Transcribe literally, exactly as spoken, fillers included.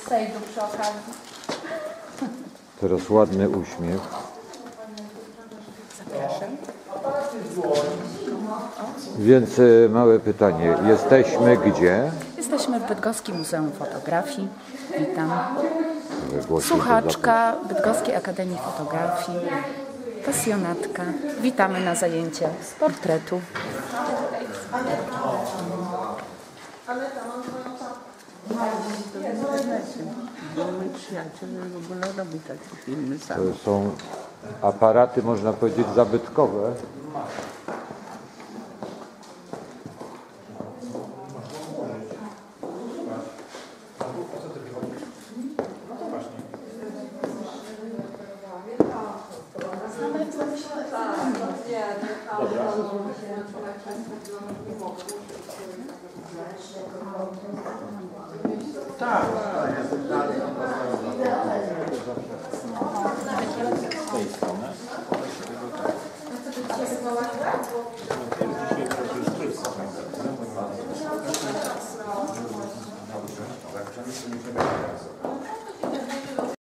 sejdu przy okazji. Teraz ładny uśmiech. Zapraszam. Więc y, małe pytanie. Jesteśmy gdzie? Jesteśmy w Bydgoskim Muzeum Fotografii. Witam. Wygłośnie Słuchaczka Bydgoskiej Akademii Fotografii. Pasjonatka. Witamy na zajęciach z portretu. Bo mój przyjaciel w ogóle robi takie filmy sam. To są aparaty, można powiedzieć, zabytkowe. Tak. Z tej strony. Dzisiaj